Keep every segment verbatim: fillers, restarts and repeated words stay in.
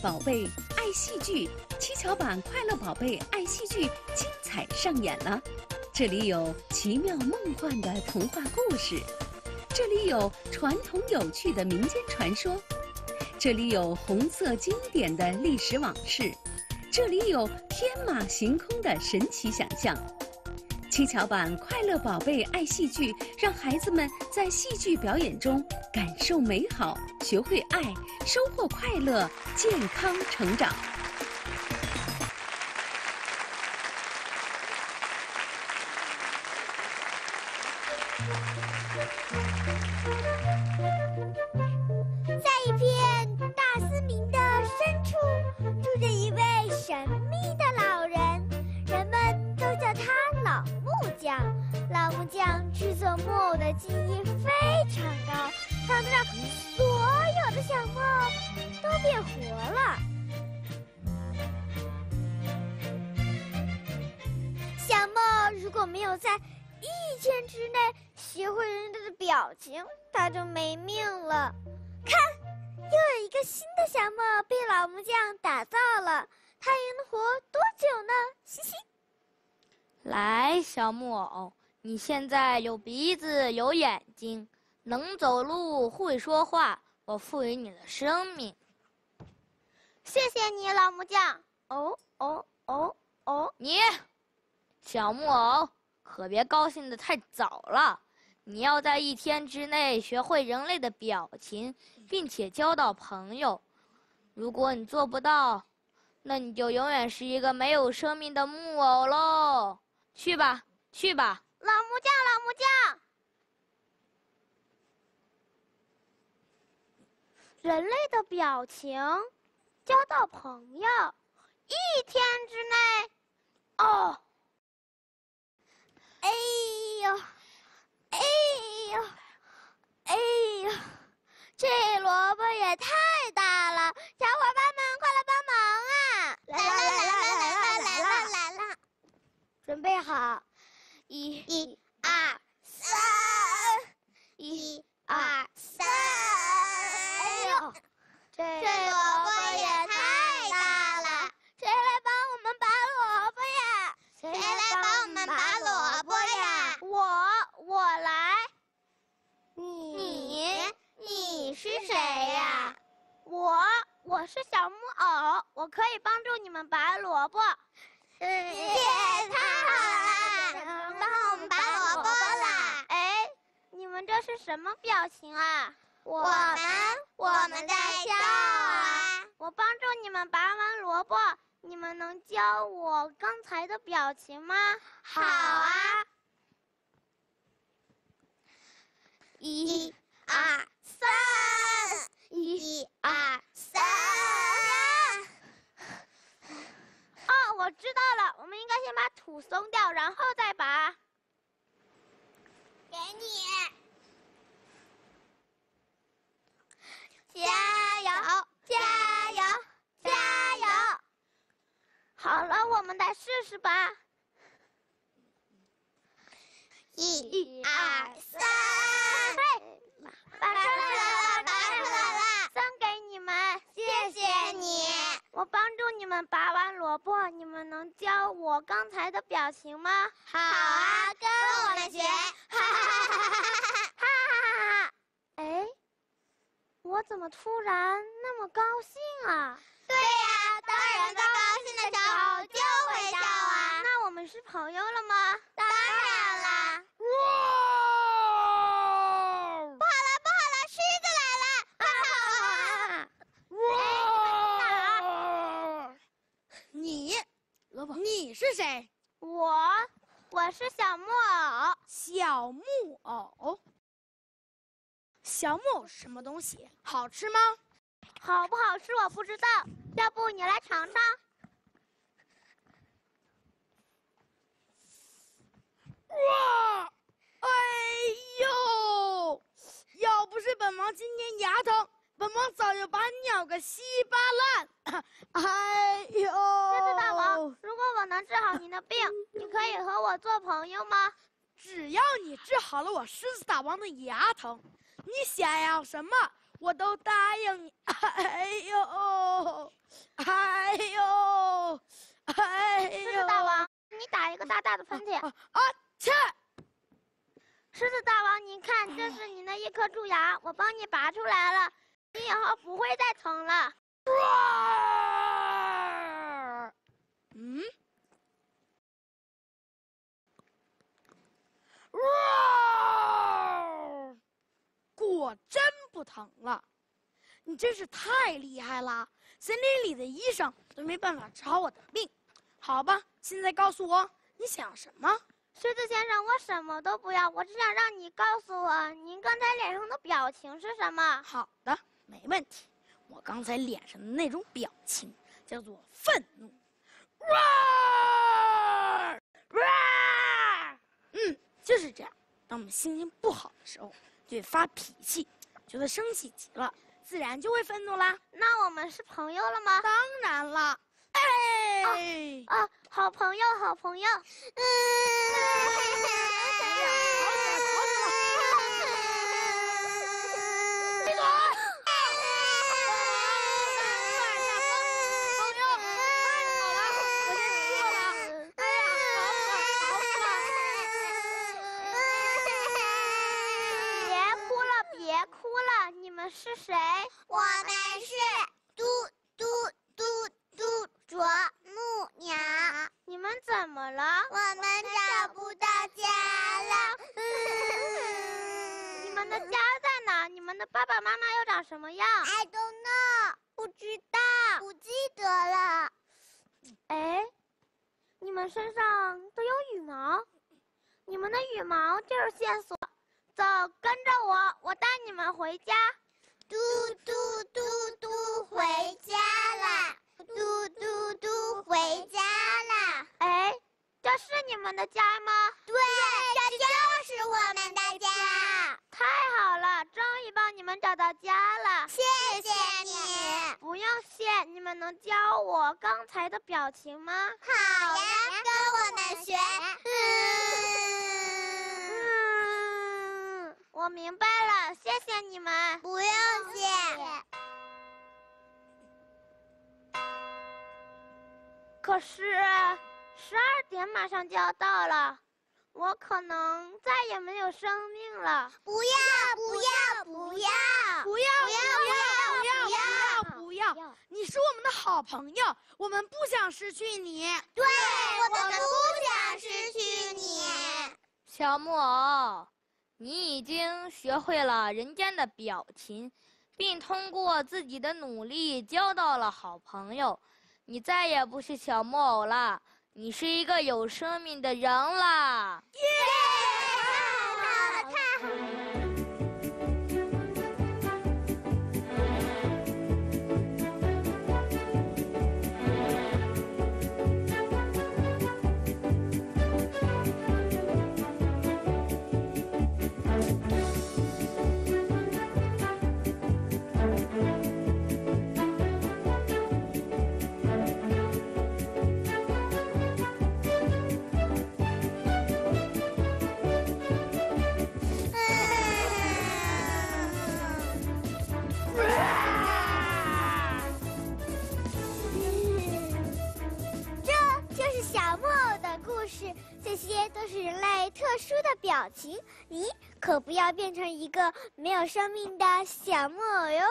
宝贝爱戏剧，七巧板快乐宝贝爱戏剧精彩上演了。这里有奇妙梦幻的童话故事，这里有传统有趣的民间传说，这里有红色经典的历史往事，这里有天马行空的神奇想象。七巧板快乐宝贝爱戏剧，让孩子们在戏剧表演中感受美好，学会爱，收获快乐，健康成长。 在一片大森林的深处，住着一位神秘的老人，人们都叫他老木匠。老木匠制作木偶的技艺非常高，他能让所有的小木偶都变活了。小木偶如果没有在一天之内学会人家的表情，他就没命了。看，又有一个新的小木偶被老木匠打造了，他还能活多久呢？嘻嘻。 来，小木偶，你现在有鼻子有眼睛，能走路会说话，我赋予你了生命。 谢谢你，老木匠。哦哦哦哦， 你，小木偶，可别高兴得太早了。你要在一天之内学会人类的表情，并且交到朋友。如果你做不到，那你就永远是一个没有生命的木偶喽。去吧，去吧， 老木匠，老木匠。人类的表情，交到朋友，一天之内。哦。哎呦，哎呦，哎呦，这萝卜也太大了！小伙伴们，快来帮忙啊！来啦来啦来啦来啦来啦！准备好，一、一、二、三，一、二、三。哎呦，这萝卜也太大了！谁来帮我们拔萝卜呀？谁来帮我们拔萝卜呀？我，我来。你，你是谁呀？我，我是小木偶，我可以帮助你们拔萝卜。也太好了，帮我们拔萝卜啦！哎，你们这是什么表情啊？我们，我们在笑啊！我帮助你们拔完萝卜，你们能教我刚才的表情吗？好啊！一、二、三，一、二、三。哦，我知道了，我们应该先把土松掉，然后再拔。给你。加油！加油！加油！好了，我们再试试吧。一、二、三，拔出来了，拔出来了！送给你们，谢谢你。我帮助你们拔完萝卜，你们能教我刚才的表情吗？好啊，跟我们学。哈哈哈哈哈哈哈哈！哎，我怎么突然那么高兴啊？对呀，当人在高兴的时候就会笑啊。那我们是朋友了吗？当然啦。哇！不好了，不好了，狮子来了！哈哈哈！ 哇！你，萝卜，你是谁？ 我，我是小木偶。 小木偶。小木偶是什么东西？好吃吗？ 好不好吃我不知道，要不你来尝尝。 哇！哎呦！要不是本王今天牙疼，本王早就把你咬个稀巴烂。哎呦！ 狮子大王，如果我能治好你的病，你可以和我做朋友吗？ 只要你治好了我狮子大王的牙疼，你想要什么， 我都答应你。哎呦，哎呦，哎呦！ 狮子大王，你打一个大大的喷嚏。 啊啊！切！ 狮子大王，你看，这是你那一颗蛀牙，我帮你拔出来了，你以后不会再疼了。 嗯？果真不疼了，你真是太厉害了！森林里的医生都没办法治好我的病。好吧，现在告诉我你想什么？ 狮子先生，我什么都不要，我只想让你告诉我，您刚才脸上的表情是什么？ 好的，没问题。我刚才脸上的那种表情叫做愤怒。嗯，就是这样。当我们心情不好的时候，就会发脾气，觉得生气极了，自然就会愤怒啦。 那我们是朋友了吗？ 当然了。哎， 啊，好朋友，好朋友。嗯。 闭嘴！朋友，太好了，我先去了。哎呀， 别哭了，别哭了，你们是谁？ 我们是嘟嘟嘟嘟啄木鸟。 你们怎么了？ 我们找不到家了。 你们的家在哪？你们的爸爸妈妈又长什么样 I don't know， 不知道。 不记得了。 哎，你们身上都有羽毛，你们的羽毛就是线索。走，跟着我，我带你们回家。 嘟嘟嘟嘟，回家啦！嘟嘟嘟，回家啦！ 哎，这是你们的家吗？ 对，这就是我们的家。 太好了，终于帮你们找到家了。 谢谢你。 不用谢，你们能教我刚才的表情吗？ 好呀，跟我们学。 嗯，嗯，我明白了，谢谢你们。 不用谢。 可是十二点马上就要到了，我可能再也没有生命了。 不要不要不要不要不要不要不要不要！你是我们的好朋友，我们不想失去你。 对，我们不想失去你。 小木偶，你已经学会了人间的表情，并通过自己的努力交到了好朋友。你再也不是小木偶了，你是一个有生命的人啦！ 耶！太好了，太好了！这些都是人类特殊的表情，你可不要变成一个没有生命的小木偶哟。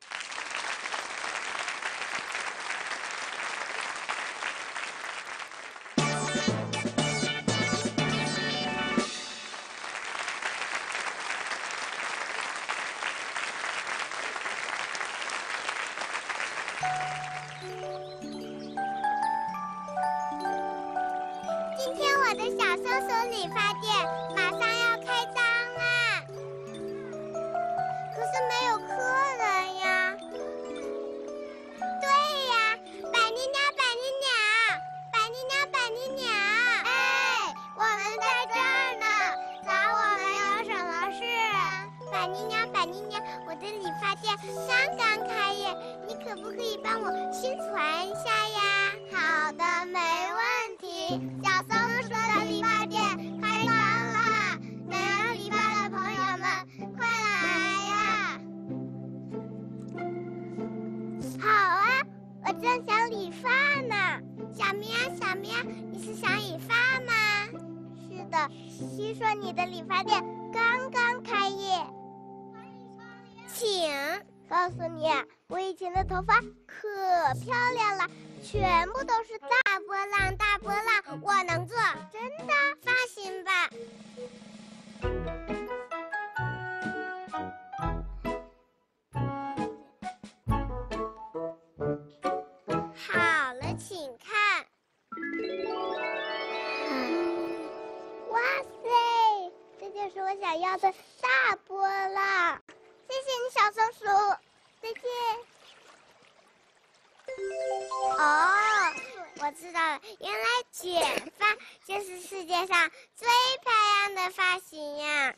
今天我的小松鼠理发店马上要开张啦，可是没有客人呀。对呀，百灵鸟，百灵鸟，百灵鸟，百灵鸟，哎，我们在这儿呢，找我们有什么事？百灵鸟，百灵鸟，我的理发店刚刚开业，你可不可以帮我宣传一下呀？好的，没问题。小松鼠的理发店开张啦！想要理发的朋友们，快来呀！ 么呀？你是想理发吗？是的，听说你的理发店刚刚开业，请。告诉你，我以前的头发可漂亮了，全部都是大波浪，大波浪，我能做，真的，放心吧。好了，请看。哇塞，这就是我想要的大波浪。谢谢你，小松鼠，再见。哦，我知道了，原来卷发就是世界上最漂亮的发型呀。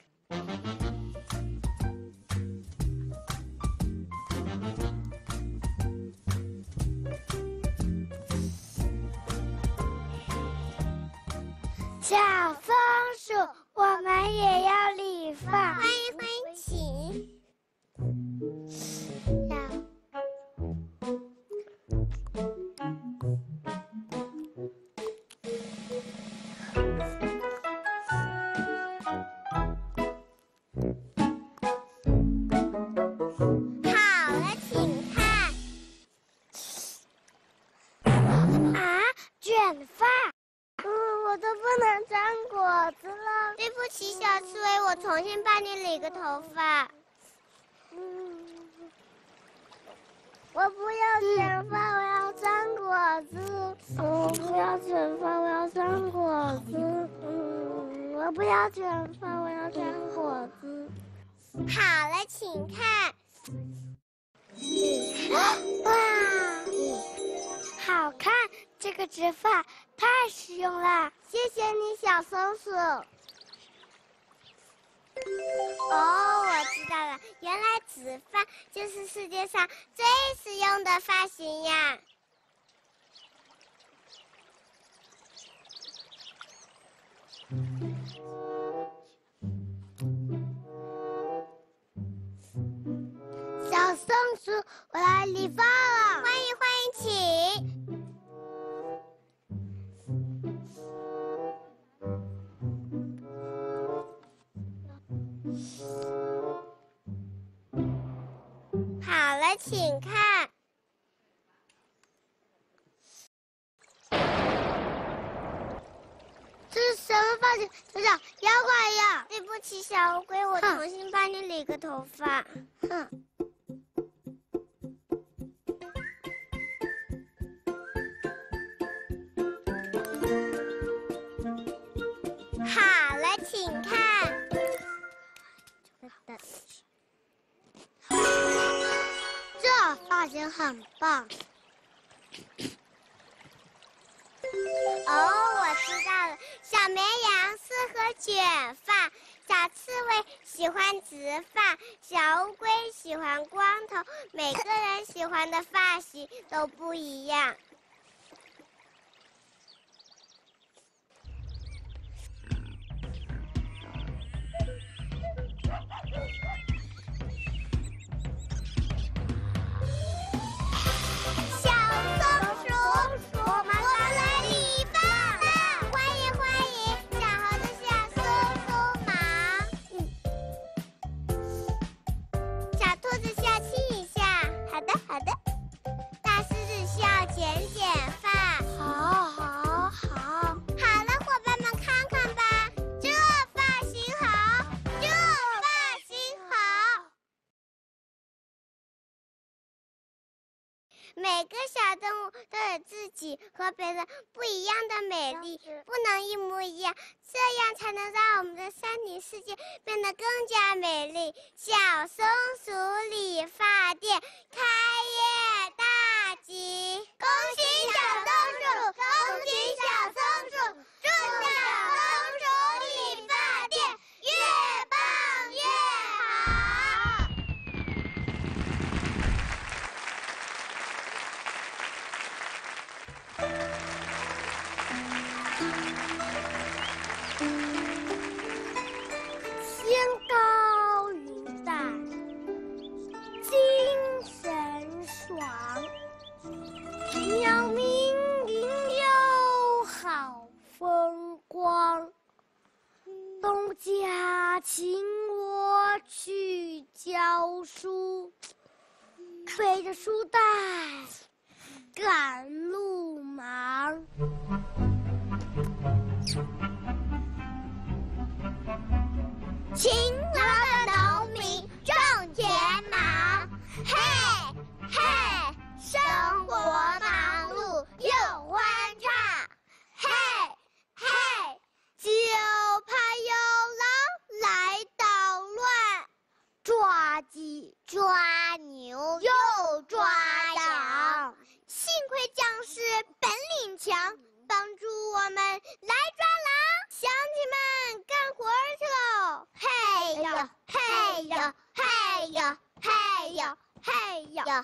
小松鼠，我们也要理发。 欢迎欢迎，请。好了，请看。 啊，卷发。 嗯，我都不能长果子了。对不起，小刺猬，我重新帮你理个头发。嗯，我不要卷发，我要长果子。我不要卷发，我要长果子。嗯，我不要卷发，我要长果子。好了，请看。 哇，好看！这个直发太实用了， 谢谢你，小松鼠。哦，我知道了，原来直发就是世界上最实用的发型呀。 小松鼠，我来理发了。 欢迎欢迎，请。好了，请看。 这是什么发型？就像妖怪一样。 对不起，小乌龟，我重新帮你理个头发。 哼。 好了，请看。 这发型很棒。 哦，我知道了，小绵羊适合卷发，小刺猬喜欢直发，小乌龟喜欢光头，每个人喜欢的发型都不一样。小松鼠，我们来理发啦！欢迎欢迎，小猴子想帮帮忙。嗯，小兔子需要亲一下。好的好的。大狮子需要剪剪发。 好，好，好。 好了，伙伴们看看吧，这发型好，这发型好。每个小动物都有自己和别人不一样的美丽，不能一模一样，这样才能让我们的山顶世界变得更加美丽。小松鼠理发店开业大吉！恭喜小松鼠，恭喜小松鼠，祝小松鼠理发店越棒越好！ 天高云淡，精神爽，鸟鸣鸣又家请我去教书，背着书袋赶路忙。勤劳的农民种田忙，嘿嘿，生活忙碌又欢畅，嘿嘿，就怕有狼来捣乱，抓鸡抓牛又抓羊。幸亏将士本领强，帮助我们来抓狼。乡亲们干活去喽！嘿呦嘿呦嘿呦嘿呦嘿呦。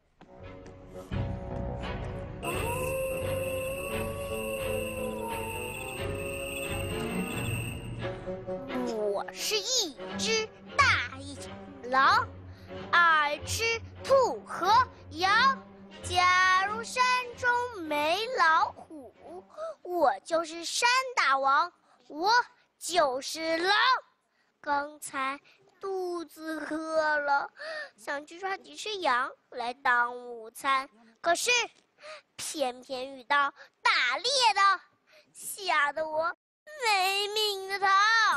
我是一只大一点的狼，爱吃兔和羊。假如山中没老虎，我就是山大王，我就是狼。刚才肚子饿了，想去抓几只羊来当午餐，可是偏偏遇到打猎的，吓得我没命的逃。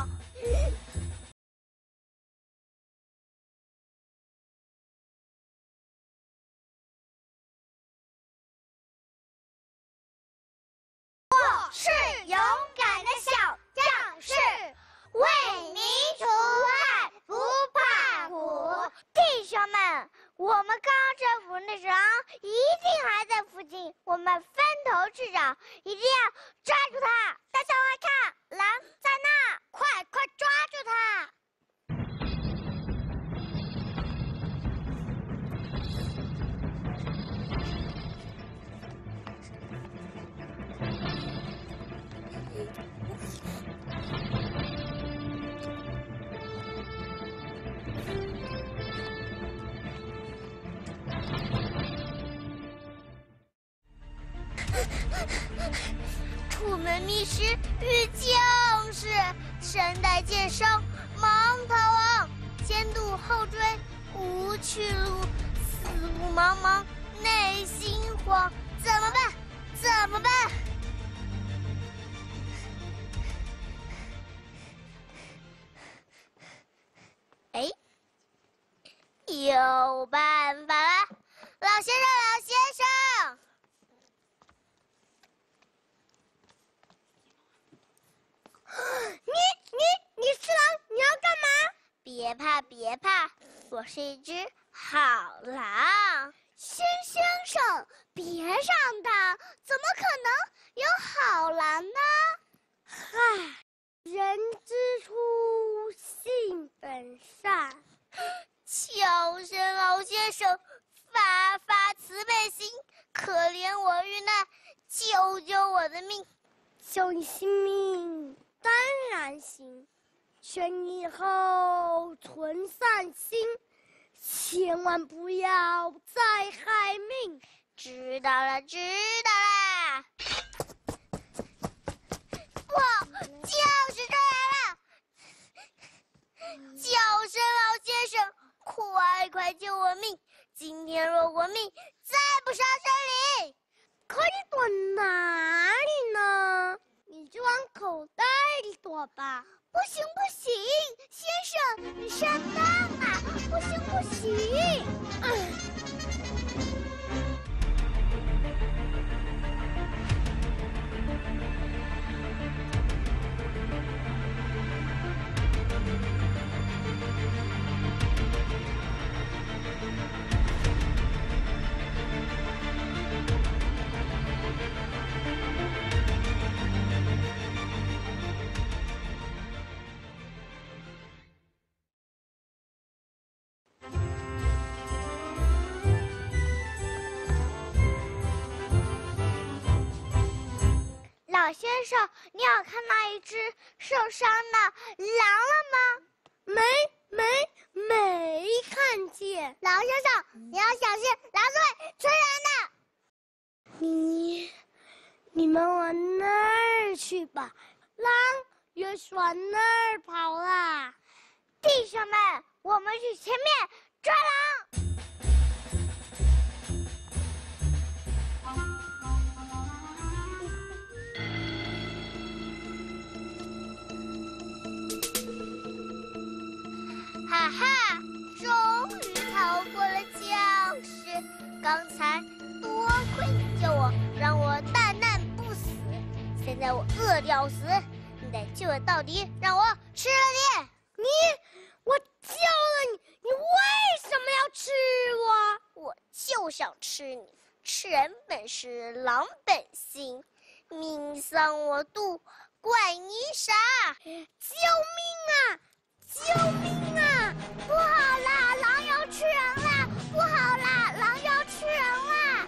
我是勇敢的小将士，为民除害不怕苦。弟兄们，我们刚征服那只狼一定还在附近，我们分头去找，一定要抓住它。大家快看，狼在那，快快抓住它！出门觅食遇将士，身带箭伤，忙逃亡，前度后追无去路，四路茫茫内心慌，怎么办？怎么办？哎，有办法了！老先生，老先生。你你你是狼，你要干嘛？别怕别怕，我是一只好狼。先先生，别上当，怎么可能有好狼呢？嗨，人之初，性本善。求神老先生发发慈悲心，可怜我遇难，救救我的命。救你性命当然行，劝你以后存善心，千万不要再害命。知道了，知道了。我就是这样了。叫声老先生，快快救我命！今天若我命，再不杀这里。可以躲哪里呢？你就往口袋里躲吧。不行不行，先生，你上当啊！不行不行。嗯老先生，你有看到一只受伤的狼了吗？没没没看见。老先生，你要小心，狼是会吃人的。你你们往那儿去吧，狼又往那儿跑了。弟兄们，我们去前面抓狼！哈哈，终于逃过了僵尸！刚才多亏你救我，让我大难不死。现在我饿得要死，你得救我到底，让我吃了你！你，我救了你，你为什么要吃我？我就想吃你，吃人本是狼本性，命丧我肚，怪你傻！救命啊！救命啊！不好啦，狼要吃人啦！不好啦，狼要吃人啦！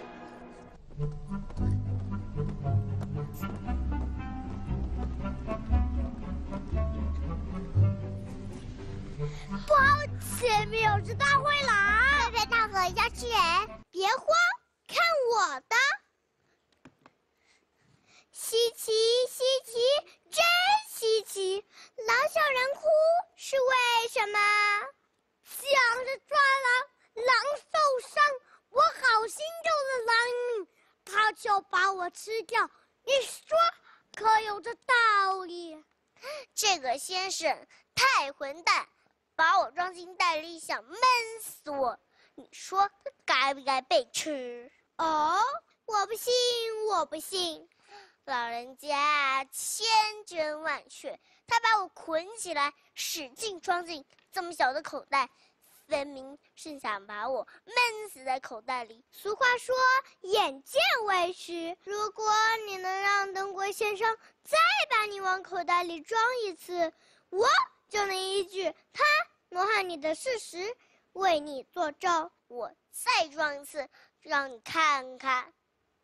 不好，前面有只大灰狼！贝贝大河要吃人，别慌，看我的！稀奇稀奇，真稀奇！狼向人哭是为什么？想着抓狼，狼受伤，我好心救了狼，它就把我吃掉。你说可有这道理？这个先生太混蛋，把我装进袋里想闷死我。你说他该不该被吃？哦，我不信，我不信。老人家千真万确，他把我捆起来，使劲装进这么小的口袋，分明是想把我闷死在口袋里。俗话说，眼见为实。如果你能让灯国先生再把你往口袋里装一次，我就能依据他谋害你的事实为你作证。我再装一次，让你看看。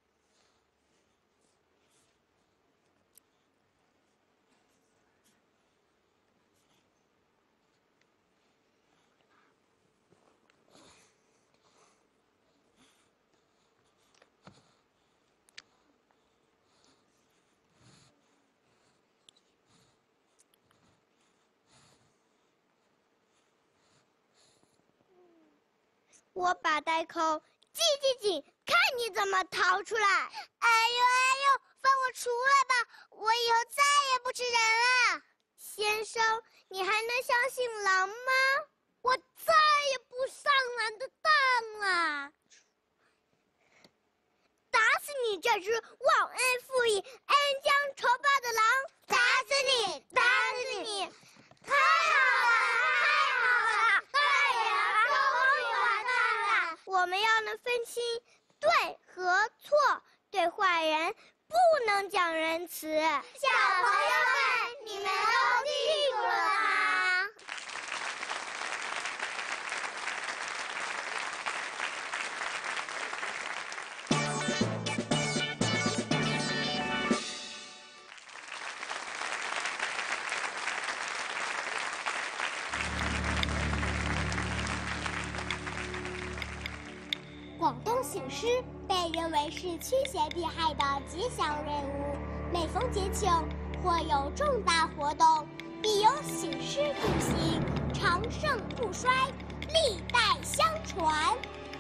我把袋口系系紧，看你怎么逃出来！哎呦哎呦，放我出来吧！我以后再也不吃人了。先生，你还能相信狼吗？我再也不上狼的当了。打死你这只忘恩负义、恩将仇报的狼！打死你！打死你！太好了！太好了！太好了！终于完蛋了！我们要能分清对和错，对坏人不能讲仁慈。小朋友们，你们都记住了吗？广东醒狮被认为是驱邪避害的吉祥人物，每逢节庆或有重大活动，必有醒狮助兴，长盛不衰，历代相传。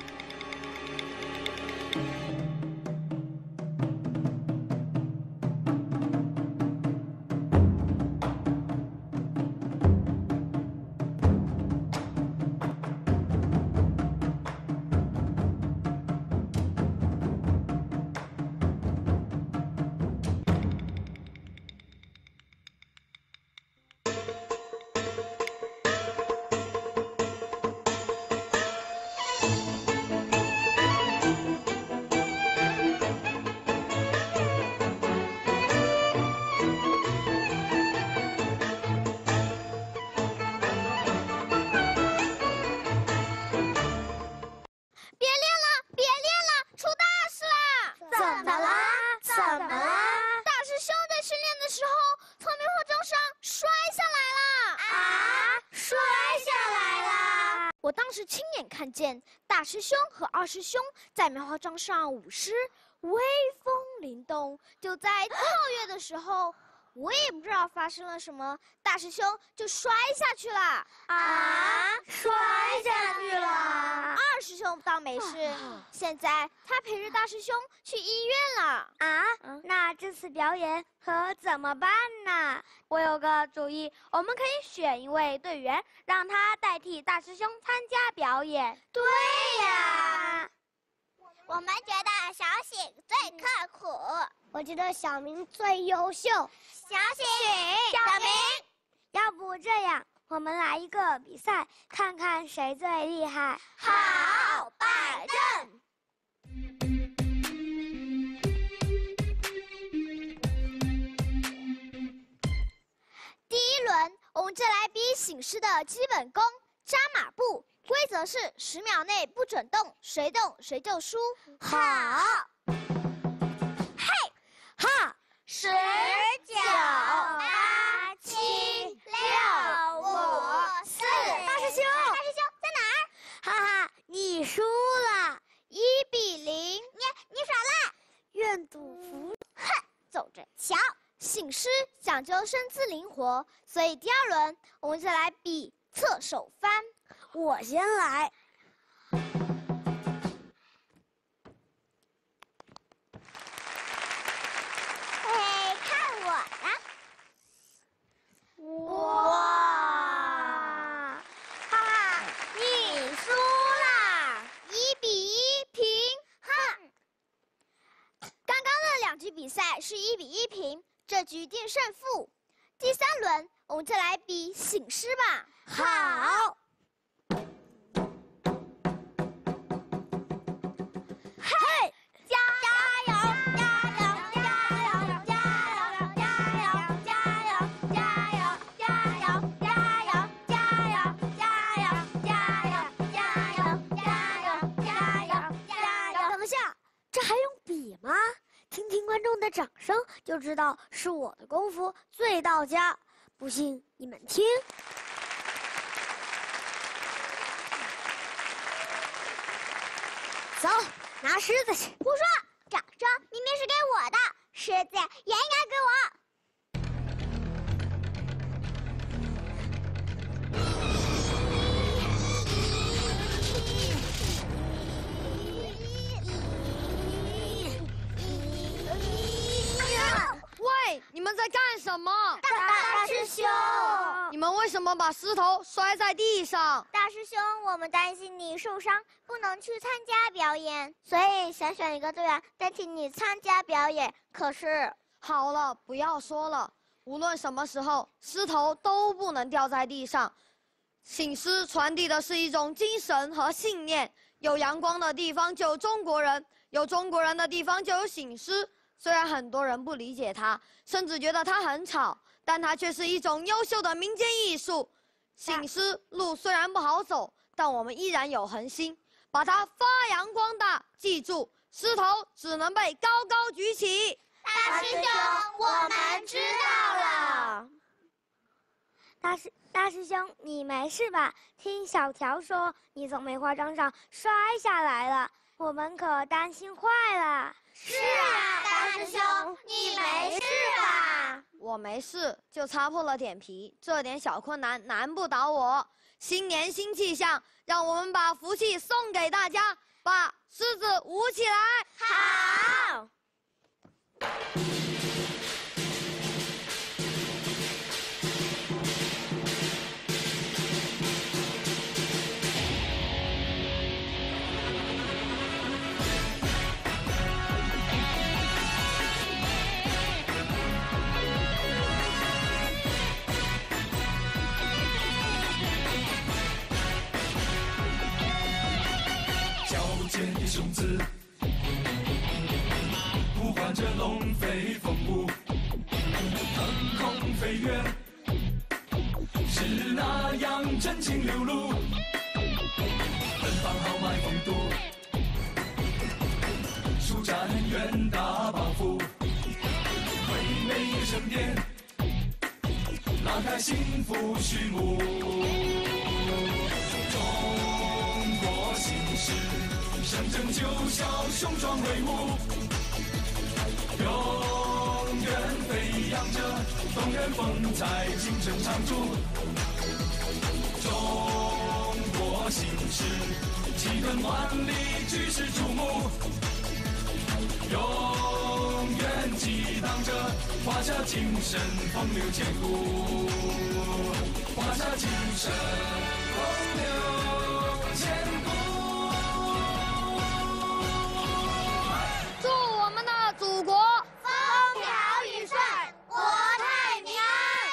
我当时亲眼看见大师兄和二师兄在棉花桩上舞狮，威风灵动。就在跳跃的时候， 我也不知道发生了什么，大师兄就摔下去了。 啊，摔下去了。 二师兄倒没事，现在他陪着大师兄去医院了。 啊，那这次表演可怎么办呢？ 我有个主意，我们可以选一位队员，让他代替大师兄参加表演。 对呀， 我们觉得小醒最刻苦， 我觉得小明最优秀。 小醒，小明， 要不这样，我们来一个比赛，看看谁最厉害。 好，摆正。第一轮，我们就来比醒狮的基本功——扎马步。规则是十秒内不准动，谁动谁就输。 好， 嘿， 哈， 十九八七六五四。 大师兄， 大师兄在哪儿？ 哈哈，你输了， 一比零。你你耍赖！ 愿赌服。 哼，走着瞧。醒狮讲究身姿灵活，所以第二轮我们就来比侧手翻。 我先来。 嘿，看我的！ 哇，哈哈，你输啦， 一比一平。哼，刚刚的两局比赛是一比一平，这局定胜负。第三轮我们就来比醒狮吧。 好。 嘿，加油！加油！加油！加油！加油！加油！加油！加油！加油！加油！加油！加油！加油！加油！加油！加油！ 等一下，这还用比吗？听听观众的掌声，就知道是我的功夫最到家。不信你们听。走，拿狮子去。 胡说！掌声明明是给我的，狮子也应该给我。 喂，你们在干什么？ 大大师兄， 你们为什么把狮头摔在地上？ 大师兄，我们担心你受伤，不能去参加表演，所以想选一个队员代替你参加表演。可是， 好了，不要说了。无论什么时候，狮头都不能掉在地上。醒狮传递的是一种精神和信念。有阳光的地方就有中国人，有中国人的地方就有醒狮。虽然很多人不理解它，甚至觉得它很吵，但它却是一种优秀的民间艺术。醒狮路虽然不好走，但我们依然有恒心，把它发扬光大。记住，狮头只能被高高举起。 大师兄，我们知道了。 大师大师兄，你没事吧？听小条说你从梅花桩上摔下来了，我们可担心坏了。 是啊，大师兄，你没事吧？ 我没事，就擦破了点皮，这点小困难难不倒我。新年新气象，让我们把福气送给大家，把狮子舞起来。 好。 雄姿，呼唤着龙飞凤舞，腾空飞跃，是那样真情流露。奔放豪迈风度，舒展远大抱负，唯美盛典，拉开幸福序幕。中国新诗。象征九霄，雄壮威武，永远飞扬着动人风采，精神常驻。中国新诗，气吞万里，举世瞩目。永远激荡着华夏精神，风流千古。华夏精神，风流千古。 祝我们的祖国风调雨顺，国泰民安。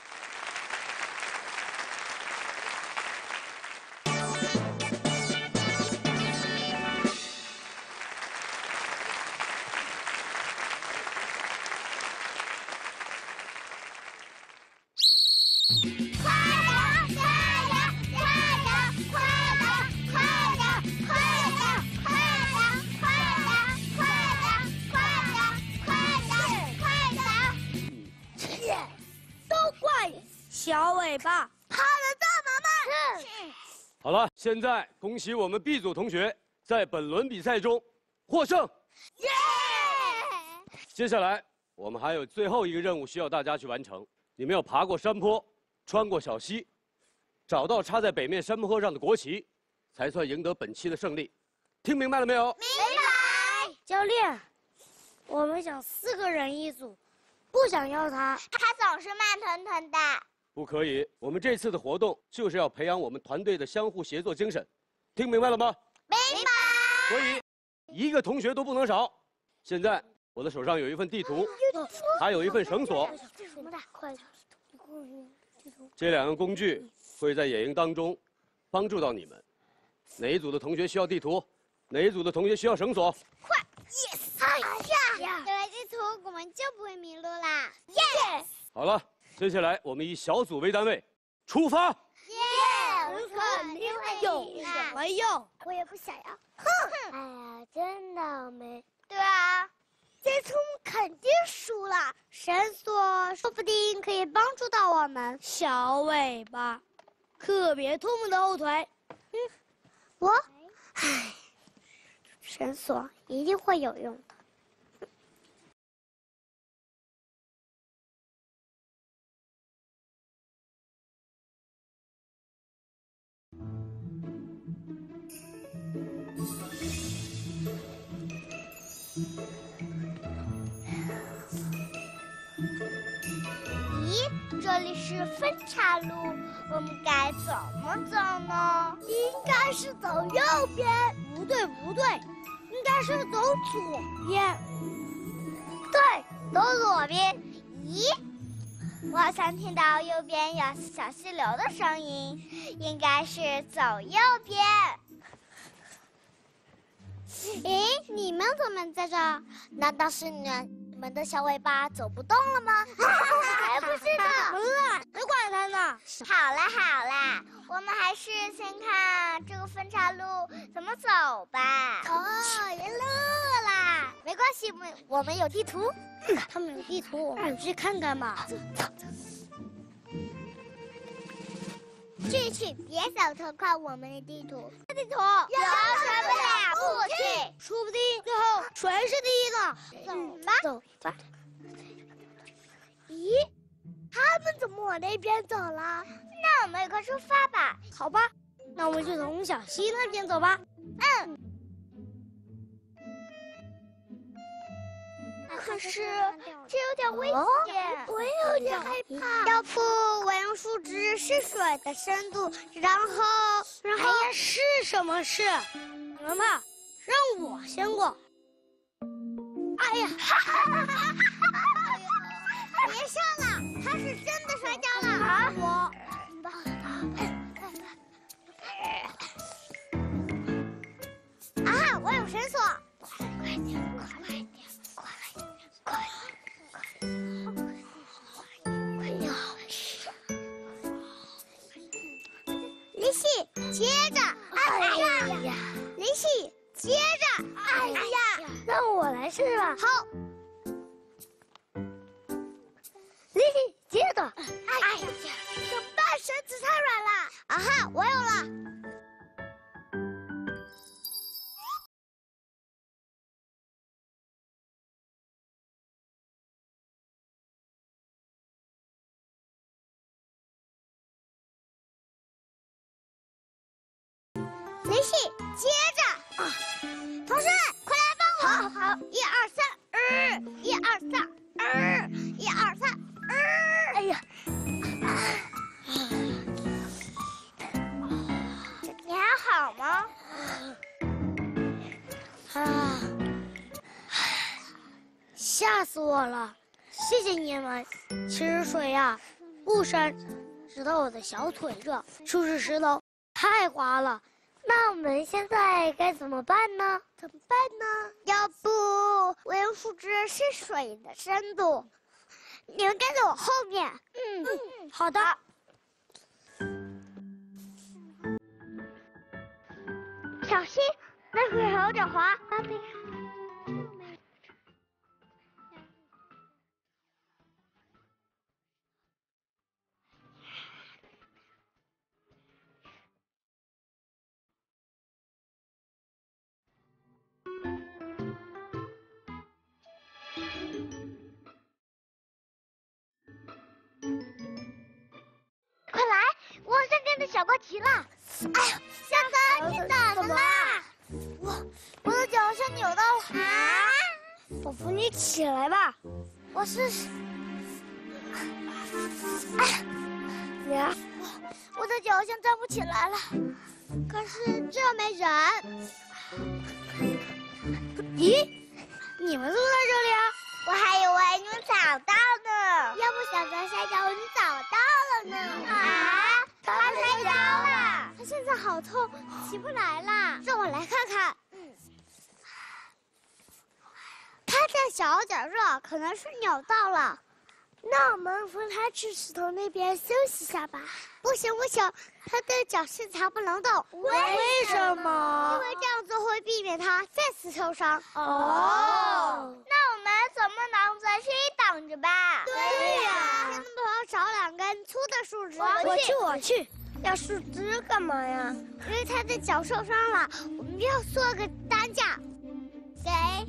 快乐，快乐，快乐，快乐，快乐，快乐，快乐，快乐，快乐，快乐，快乐，切， 都怪小尾巴。 他的大毛们。 好了，现在恭喜我们 B 组同学在本轮比赛中获胜。 耶！ 接下来我们还有最后一个任务需要大家去完成，你们要爬过山坡，穿过小溪，找到插在北面山坡上的国旗，才算赢得本期的胜利。听明白了没有？ 明白。 教练，我们想四个人一组，不想要他。 他总是慢腾腾的。 不可以，我们这次的活动就是要培养我们团队的相互协作精神，听明白了吗？ 明白。 所以一个同学都不能少。现在我的手上有一份地图，还有一份绳索。 什么的？快！ 这两个工具会在野营当中帮助到你们。哪一组的同学需要地图？哪一组的同学需要绳索？ 快 ，yes！ 哎呀，有了地图，我们就不会迷路啦。耶！ 好了，接下来我们以小组为单位出发。 耶！我肯定会有赢什么用？ 我也不想要。哼！哎呀，真倒霉。对啊，这次我们肯定输了。绳索说不定可以帮助到我们。 小尾巴，可别拖我们的后腿。 嗯，我，唉，绳索一定会有用的。咦，这里是分岔路，我们该怎么走呢？应该是走右边。 不对，不对，应该是走左边。 对，走左边。咦，我好像听到右边有小溪流的声音，应该是走右边。诶，你们怎么在这儿？难道是你们你们的小尾巴走不动了吗？才不是呢！ 乱，别管他呢。 好了好了，我们还是先看这个分岔路怎么走吧。哦，别乐啦，没关系，我们我们有地图。 他们有地图，我们去看看吧。 走走走。去去，别走太快，我们的地图。地图有什么了不起？ 说不定最后谁是第一个。 走吧， 走吧。 咦，他们怎么往那边走了？那我们也快出发吧。 好吧，那我们就从小溪那边走吧。 嗯。可是这有点危险，我也有点害怕。要不我用树枝试水的深度，然后然后哎呀，是什么事？你们怕，让我先过。 哎呀，别笑了，他是真的摔跤了啊！我，啊，我有绳索，快点，快点，快点，快点，快点，林夕，接着，哎呀，林夕，接着，哎呀， 让我来试吧。 好。 丽丽，接着。 哎呀，怎么办？绳子太软了。啊哈，我有了。 随戏，接着啊，同事快来帮我！好，好，一二三，呃，一二三，呃，一二三，呃，哎呀，你还好吗？ 啊，吓死我了！谢谢你们。其实水呀，不深，直到我的小腿这。树是石头，太滑了。那我们现在该怎么办呢？ 怎么办呢？要不我用树枝试水的深度，你们跟在我后面。 嗯，嗯好的。 小心，那水有点滑。快来，我好像跟着小波骑了。哎呀，小森，你怎么了？我我的脚好像扭到了。啊！ 我扶你起来吧。 我试试。 哎呀，你啊， 我我的脚好像站不起来了。可是这没人。 咦，你们怎么在这里啊？ 我还以为你们找到呢。要不小泽摔跤，我们找到了呢。啊！他摔跤了，他现在好痛，起不来了。让我来看看。嗯。他这小脚热，可能是扭到了。那我们扶他去石头那边休息一下吧。不行不行，他的脚是藏不能动。 为什么？ 因为这样做会避免他再次受伤。 哦。 那我们总不能在这里挡着吧？ 对呀。 先帮我找两根粗的树枝。 我去我去。要树枝干嘛呀？ 因为他的脚受伤了，我们要做个担架。给。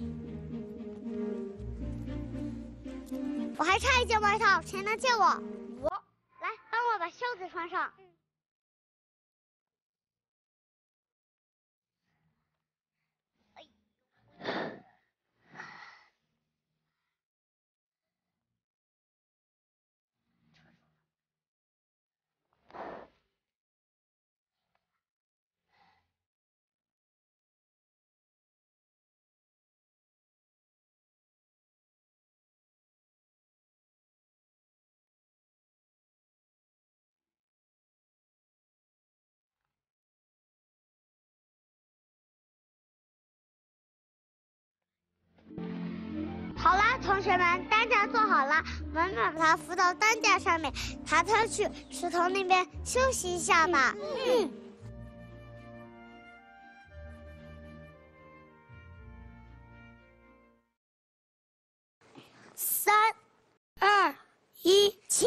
我还差一件外套，谁能借我？ 我。 来，帮我把袖子穿上。好啦，同学们，担架做好了，我们把它扶到担架上面，抬它去石头那边休息一下吧。嗯。 三、二、一， 起！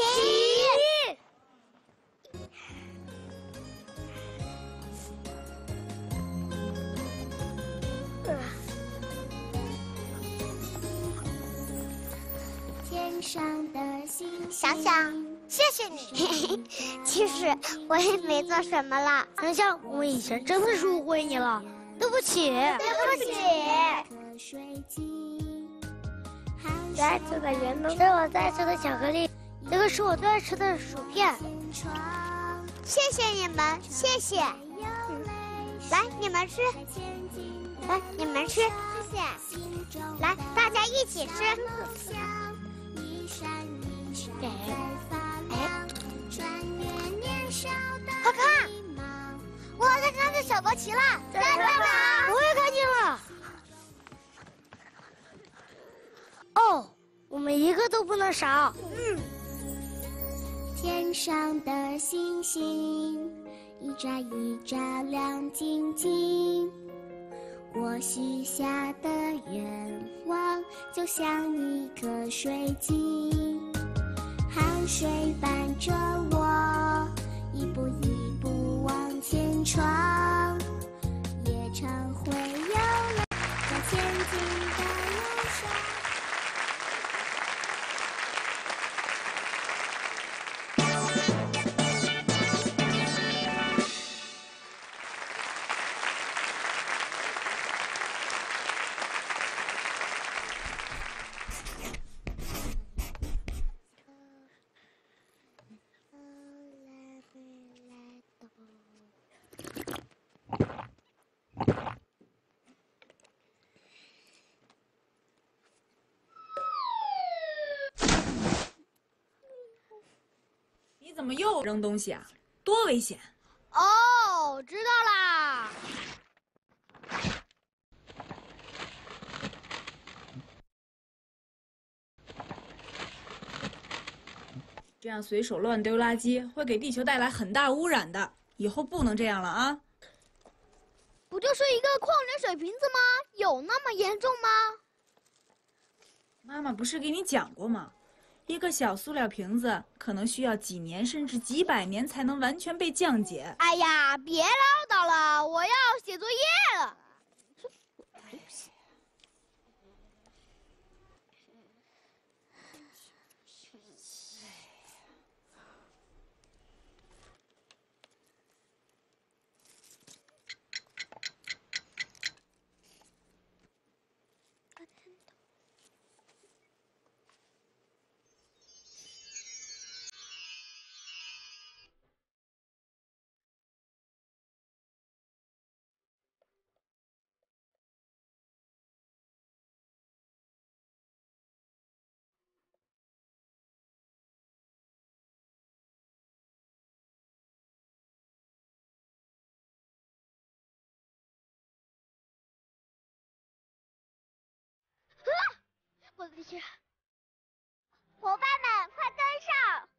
天上的星星， 想想，谢谢你。其实我也没做什么啦。 想想，我以前真的是误会你了，对不起。 对不起。 来，这个圆灯是我最爱吃的巧克力，这个是我最爱吃的薯片。 谢谢你们，谢谢。嗯、来，你们吃。来，你们吃。谢谢。来，大家一起吃。给。哎，快看，我好像看见小国旗了，在哪？ 我也看见了。哦，我们一个都不能少。 嗯。 天上的星星，一眨一眨亮晶晶。我许下的愿望，就像一颗水晶，汗水伴着我，一步一步往前闯，也常会有了在前进的路上。 怎么又扔东西啊？多危险！ 哦，知道啦。 这样随手乱丢垃圾会给地球带来很大污染的，以后不能这样了啊！ 不就是一个矿泉水瓶子吗？有那么严重吗？ 妈妈不是给你讲过吗？一个小塑料瓶子可能需要几年甚至几百年才能完全被降解。 哎呀，别唠叨了，我要写作业了。我的天！ 伙伴们，快跟上！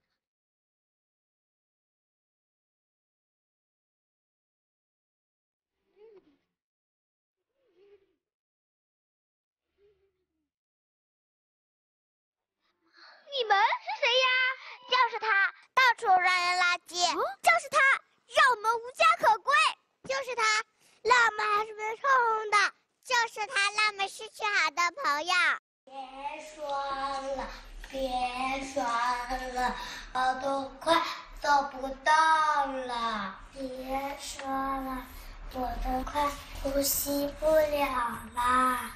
你们是谁呀？ 就是他，到处乱扔垃圾。 嗯、就是他，让我们无家可归。 就是他，让我们还是被冲冲的。就是他，让我们失去好的朋友。别说了，别说了，我都快走不动了。别说了，我都快呼吸不了了。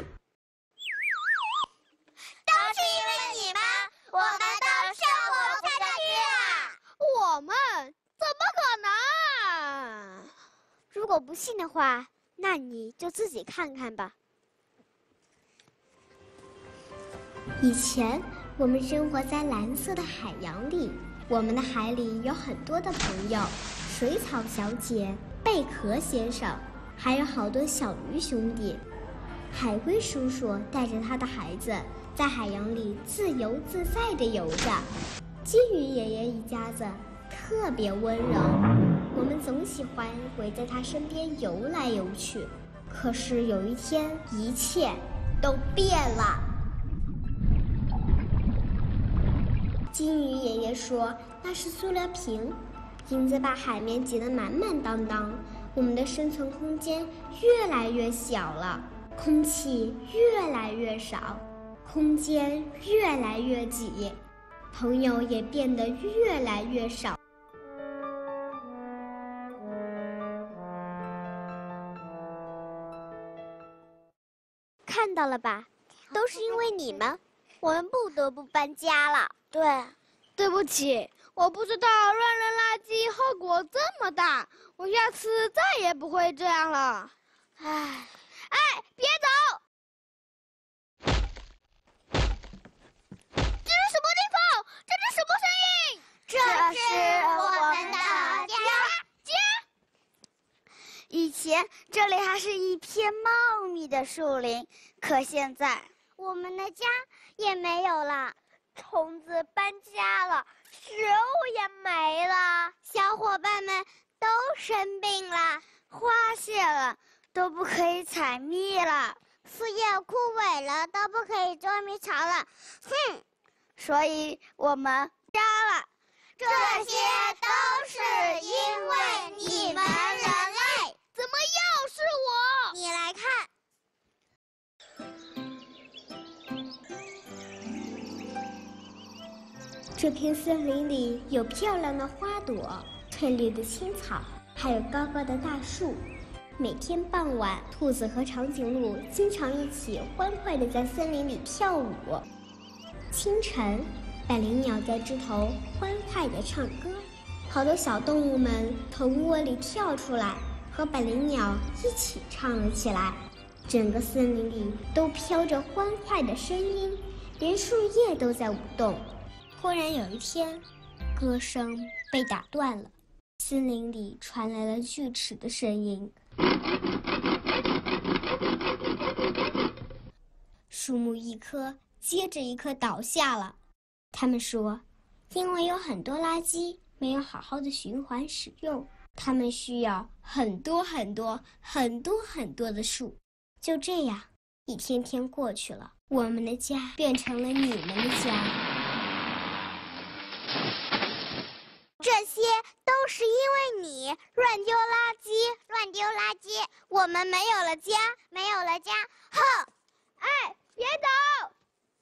都是因为你们，我们的生活开下去了。 我们怎么可能？如果不信的话，那你就自己看看吧。 以前我们生活在蓝色的海洋里，我们的海里有很多的朋友，水草小姐、贝壳先生，还有好多小鱼兄弟。海龟叔叔带着他的孩子在海洋里自由自在地游着。金鱼爷爷一家子特别温柔，我们总喜欢围在他身边游来游去。可是有一天，一切都变了。金鱼爷爷说那是塑料瓶，瓶子把海面挤得满满当当，我们的生存空间越来越小了，空气越来越少，空间越来越挤，朋友也变得越来越少。 看到了吧，都是因为你们，我们不得不搬家了。 对， 对不起，我不知道乱扔垃圾后果这么大，我下次再也不会这样了。唉，哎，别走！ 这是什么地方？这是什么声音？ 这是我们的家。 家。以前这里还是一片茂密的树林，可现在我们的家也没有了。 虫子搬家了，食物也没了， 小伙伴们都生病了， 花谢了，都不可以采蜜了， 树叶枯萎了，都不可以捉迷藏了。哼， 所以我们家了。 这些都是因为你们人类。 怎么又是我？ 你来看。这片森林里有漂亮的花朵，翠绿的青草，还有高高的大树。每天傍晚，兔子和长颈鹿经常一起欢快地在森林里跳舞。清晨，百灵鸟在枝头欢快地唱歌，好多小动物们从窝里跳出来，和百灵鸟一起唱了起来。整个森林里都飘着欢快的声音，连树叶都在舞动。忽然有一天， 歌声被打断了，森林里传来了锯齿的声音。树木一棵接着一棵倒下了。他们说，因为有很多垃圾没有好好的循环使用，他们需要很多很多很多很多的树。就这样，一天天过去了，我们的家变成了你们的家。 这些都是因为你乱丢垃圾，乱丢垃圾，我们没有了家，没有了家。哼！哎，别走！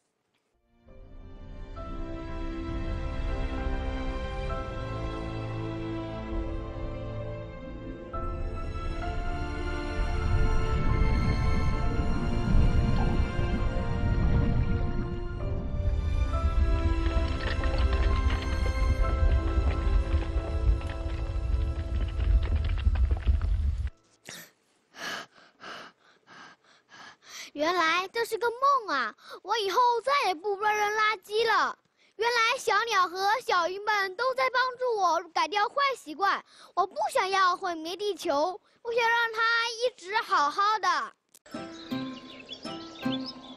原来这是个梦啊！我以后再也不乱扔垃圾了。原来小鸟和小鱼们都在帮助我改掉坏习惯。我不想要毁灭地球，我想让它一直好好的。